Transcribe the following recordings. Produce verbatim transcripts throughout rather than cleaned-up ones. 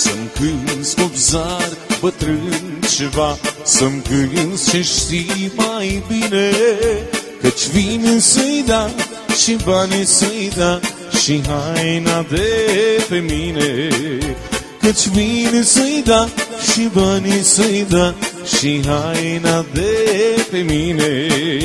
Să-mi cânți copzar bătrân ceva, să-mi cânți ce știi mai bine, căci vin să-i da și banii să-i da și haina de pe mine. Căci vin să-i da și banii să-i da și haina de pe mine.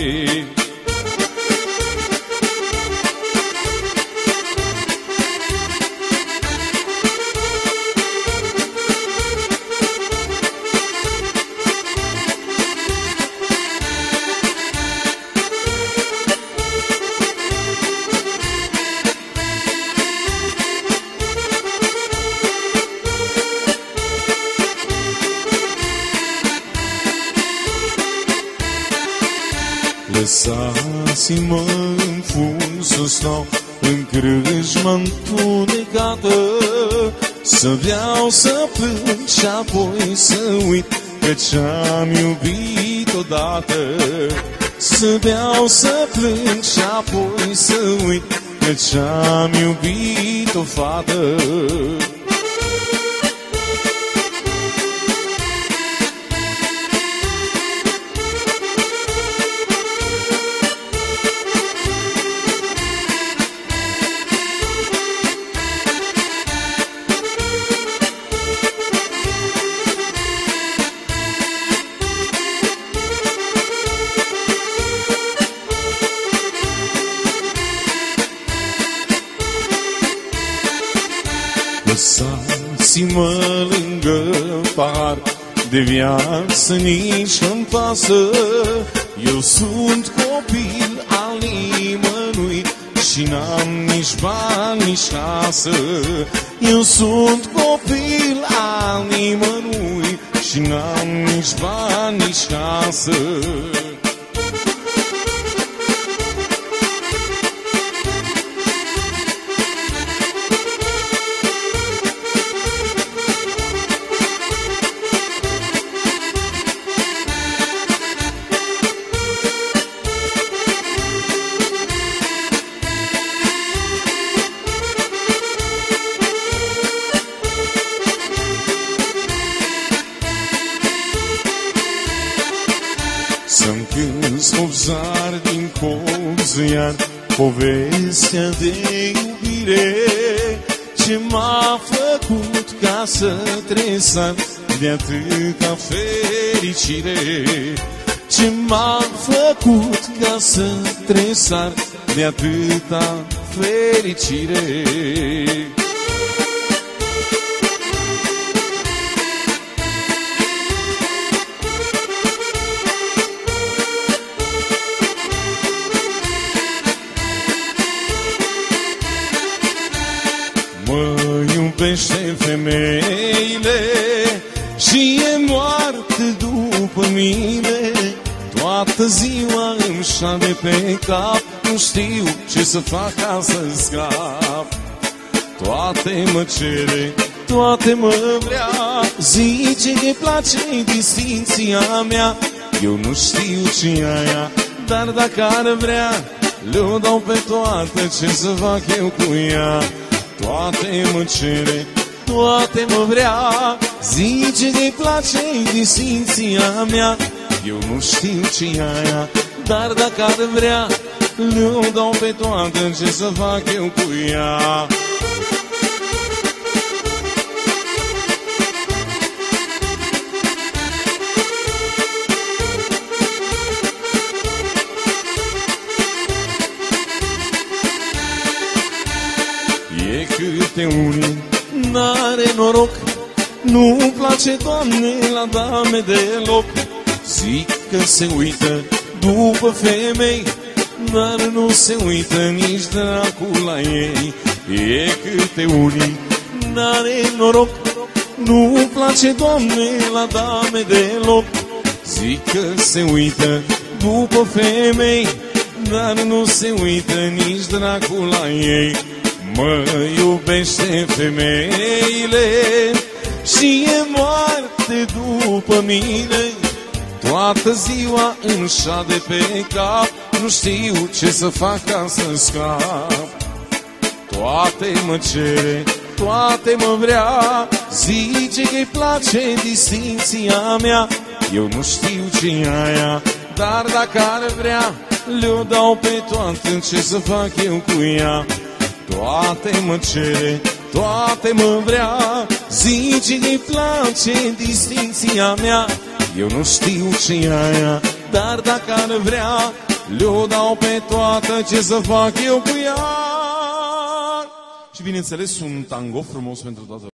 Lăsați-mă în fund să stau în crâșma întunecată, să vreau să plâng și apoi să uit că am iubit odată. Să vreau să plâng și apoi să uit că am iubit o fată. Lăsați-mă lângă pahar de viață, nici nu-mi pasă. Eu sunt copil al nimănui și n-am nici bani, nici casă. Eu sunt copil al nimănui și n-am nici bani, nici casă. Să-mi cânți copzar din copzăian povestea de iubire ce m-a făcut ca să tresar de atâta fericire. Ce m-a făcut ca să tresar de atâta fericire. Mă iubește femeile și e moarte după mine. Toată ziua îmi șade pe cap, nu știu ce să fac ca să scap. Toate mă cere, toate mă vrea, zice că-i place distinția mea. Eu nu știu ce aia, dar dacă ar vrea, le-o dau pe toate, ce să fac eu cu ea. Toate mă cere, toate mă vrea, zice că-i place distinția mea. Eu nu știu ce aia, dar dacă ar vrea, le-o dau pe toate, ce să fac eu cu ea. E câte unii n-are noroc, nu-mi place, Doamne, la dame deloc. Zic că se uită după femei, dar nu se uită nici dracul la ei. E câte unii n-are noroc, nu-mi place, Doamne, la dame deloc. Zic că se uită după femei, dar nu se uită nici dracul la ei. Mă iubește femeile și e moarte după mine. Toată ziua îmi șade pe cap, nu știu ce să fac ca să scap. Toate mă cere, toate mă vrea. Zice că-i place distinția mea, eu nu știu ce e aia, dar dacă ar vrea, le-o dau pe toate, ce să fac eu cu ea? Toate mă cere, toate mă vrea, zice că-i place distinția mea, eu nu știu ce e aia, dar dacă ar vrea, le-o dau pe toată, ce să fac eu cu ea? Și bineînțeles un tango frumos pentru toată